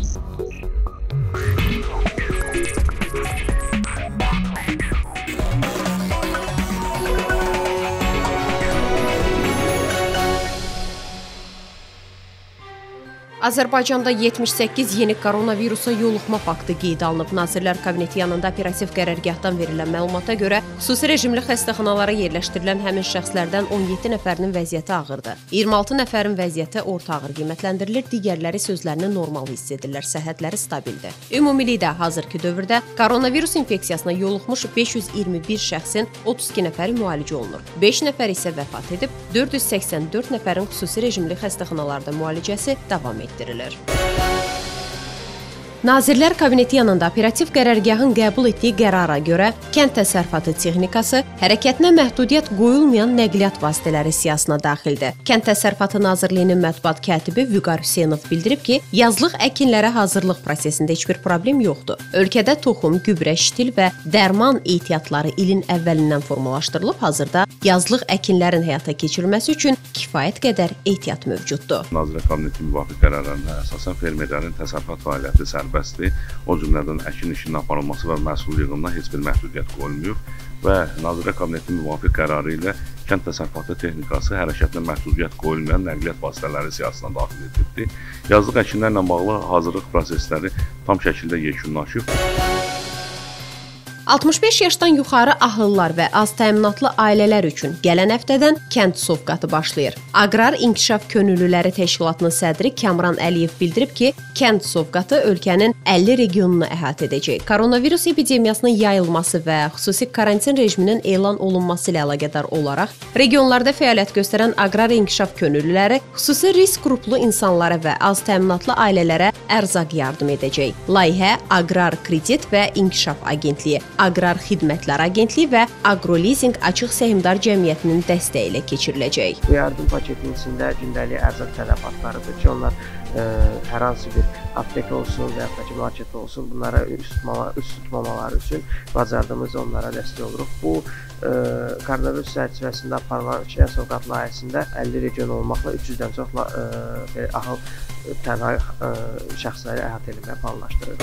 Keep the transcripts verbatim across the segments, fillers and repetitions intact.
Azərbaycanda yetmiş səkkiz yeni koronavirusa yoluxma faktı qeydə alınıb. Nazirlər Kabineti yanında operativ qərargahdan verilən məlumata görə xüsusi rejimli xəstəxanalara yerləşdirilən həmin şəxslərdən on yeddi nəfərinin vəziyyəti ağırdır. iyirmi altı nəfərin vəziyyəti orta ağır qiymətləndirilir, digərləri sözlərini normal hiss edirlər, səhhətləri stabildir. Ümumilikdə hazırki dövrdə koronavirus infeksiyasına yoluxmuş beş yüz iyirmi bir şəxsin otuz iki nəfəri müalicə olunur. beş nəfər isə vəfat edib, dörd yüz səksən dörd nəfərin xüsusi rejimli xəstəxanalarda müalicəsi davam etdirilir. Nazirlər Kabineti yanında operativ qərargahın qəbul etdiyi qərara görə kənd təsərrüfatı texnikası hərəkətinə məhdudiyyət qoyulmayan nəqliyyat vasitələri siyahısına daxildir. Kənd Təsərrüfatı Nazirliyinin mətbuat katibi Vüqar Hüseynov bildirib ki, yazlıq əkinlərə hazırlıq prosesində heç bir problem yoxdur. Ölkədə toxum, gübrə, ştil və dərman ehtiyatları ilin əvvəlindən formalaşdırılıb, hazırda yazlıq əkinlərin həyata keçirilməsi üçün kifayət qədər ehtiyat mövcuddur. Nazirlər Kabineti müvafiq qərarlarına əsasən fermerlərin təsərrüfat fəaliyyəti sərbəstdir. O cümlədən əkin işinin aparılması və məhsul yığımına heç bir məhdudiyyət qoyulmuyor və Nazirlər Kabineti müvafiq qərarı ilə kənd təsərrüfatı texnikası hərəkətinə məhdudiyyət qoyulmayan nəqliyyat vasitələri siyahısına daxil edildi. Yazlıq əkinlərlə bağlı hazırlıq prosesləri tam şəkildə yekunlaşıb. altmış beş yaşdan yuxarı ahıllar və az təminatlı ailələr üçün gələn həftədən kənd sovqatı başlayır. Aqrar İnkişaf Könüllüləri Təşkilatının sədri Kamran Əliyev bildirib ki, kənd sovqatı ölkənin əlli regionunu əhatə edəcək. Koronavirus epidemiyasının yayılması və xüsusi karantin rejiminin elan olunması ilə əlaqədar olaraq regionlarda fəaliyyət göstərən aqrar inkişaf könüllüləri xüsusi risk qruplu insanlara və az təminatlı ailələrə ərzaq yardım edəcək. Layihə Aqrar Kredit və İnkişaf Agentliyi, Aqrar Xidmətlər Agentliyi və Agrolizing Açıq Səhmdar Cəmiyyətinin dəstəyi ilə keçiriləcək. Bu yardım paketinin içində gündəlik ərzaq tələbatlarıdır ki, onlar ə, hər hansı bir aptek olsun və yaxud da ki, market olsun, bunlara üst, tutmama, üst tutmamaları üçün bacardığımız onlara dəstək oluruq. Bu ə, koronavirus çərçivəsində aparılan kənd sovqat layihəsində əlli region olmaqla üç yüzdən çox ə, ahıl tənha ə, şəxsləri əhatə etməyə planlaşdırır.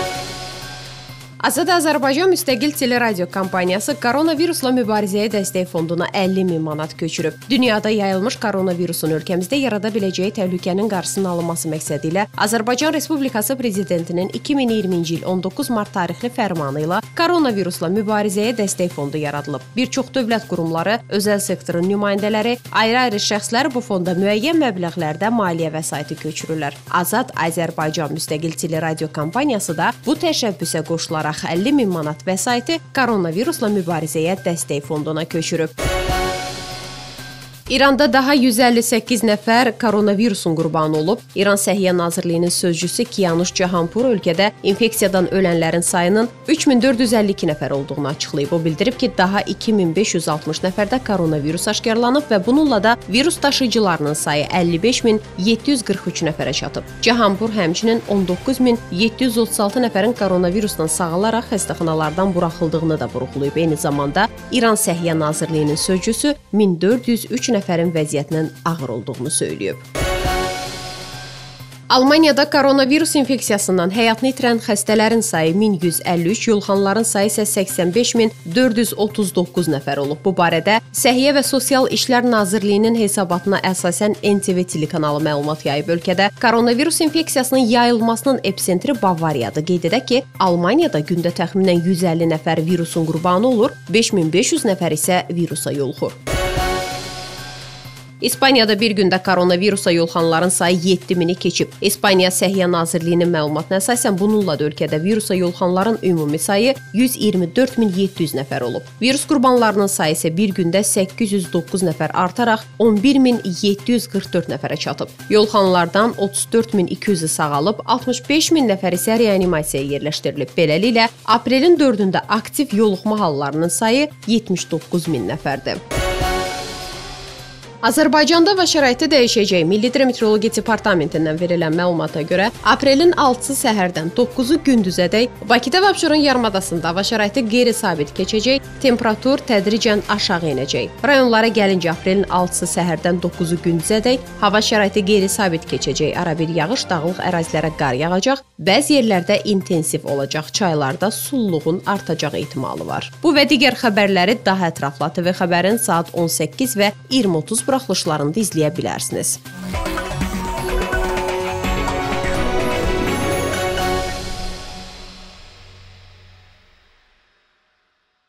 Azad Azərbaycan Müstəqil Teleradio Kompaniyası koronavirusla mübarizəyə dəstək fonduna əlli min manat köçürüb. Dünyada yayılmış koronavirusun ölkəmizdə yarada biləcəyi təhlükənin qarşısının alınması məqsədi ilə Azərbaycan Respublikası Prezidentinin iki min iyirminci il on doqquz mart tarixli fərmanı ilə koronavirusla mübarizəyə dəstək fondu yaradılıb. Bir çox dövlət qurumları, özəl sektorun nümayəndələri, ayrı-ayrı şəxslər bu fonda müəyyən məbləğlərdə maliyyə vəsaiti köçürürlər. Azad Azərbaycan Müstəqil Teleradio Kompaniyası da bu təşəbbüsə qoşularaq əlli min manat vəsaiti koronavirusla mübarizəyə dəstək fonduna köçürüb. İranda daha yüz əlli səkkiz nəfər koronavirusun qurbanı olub. İran Səhiyyə Nazirliyinin sözcüsü Kianush Cahanpur ölkədə infeksiyadan ölənlərin sayının üç min dörd yüz əlli iki nəfər olduğunu açıqlayıb. O bildirib ki, daha iki min beş yüz altmış nəfərdə koronavirus aşkarlanıb və bununla da virus daşıyıcılarının sayı əlli beş min yeddi yüz qırx üç nəfərə çatıb. Cahanpur həmçinin on doqquz min yeddi yüz otuz altı nəfərin koronavirusdan sağalaraq xəstəxanalardan buraxıldığını da vurğulayıb. Eyni zamanda İran Səhiyyə Nazirliyinin sözcüsü min dörd yüz üç nəfərin vəziyyətinin ağır olduğunu söyləyib. Almaniyada koronavirus infeksiyasından həyatını itirən xəstələrin sayı min yüz əlli üç, yoluxanların sayı isə səksən beş min dörd yüz otuz doqquz nəfər olub. Bu barədə Səhiyyə və Sosial İşlər Nazirliyinin hesabatına əsasən N T V telekanalı məlumat yayıb. Ölkədə koronavirus infeksiyasının yayılmasının epsentri Bavariyadır. Qeyd edək ki, Almaniyada gündə təxminən yüz əlli nəfər virusun qurbanı olur, beş min beş yüz nəfər isə virusa yoluxur. İspaniyada bir gündə koronavirusa yoluxanların sayı yeddi mini keçib. İspaniya Səhiyyə Nazirliyinin məlumatına əsasən bununla da ölkədə virusa yoluxanların ümumi sayı yüz iyirmi dörd min yeddi yüz nəfər olub. Virus qurbanlarının sayı isə bir gündə səkkiz yüz doqquz nəfər artaraq on bir min yeddi yüz qırx dörd nəfərə çatıb. Yoluxanlardan otuz dörd min iki yüzü sağalıb, altmış beş min nəfər isə reanimasiyaya yerləşdirilib. Beləliklə, aprelin dördündə aktiv yoluxma hallarının sayı yetmiş doqquz min nəfərdir. Azərbaycanda hava şəraiti dəyişəcək. Milli Hidrometeorologiya Departamentindən verilən məlumata görə aprelin altısı səhərdən doqquzu gündüzədək Bakıda və Abşeron yarımadasında hava şəraiti qeyri-sabit keçəcək, temperatur tədricən aşağı enəcək. Rayonlara gəlincə aprelin altısı səhərdən doqquzu gündüzədək hava şəraiti qeyri-sabit keçəcək. Arabir yağış, dağlıq ərazilərə qar yağacaq, bəzi yerlərdə intensiv olacaq. Çaylarda sululuğun artacaq ehtimalı var. Bu və digər xəbərləri daha ətraflı A T V Xəbərin saat on səkkiz və iyirmi otuz buraxılışlarında izləyə bilərsiniz.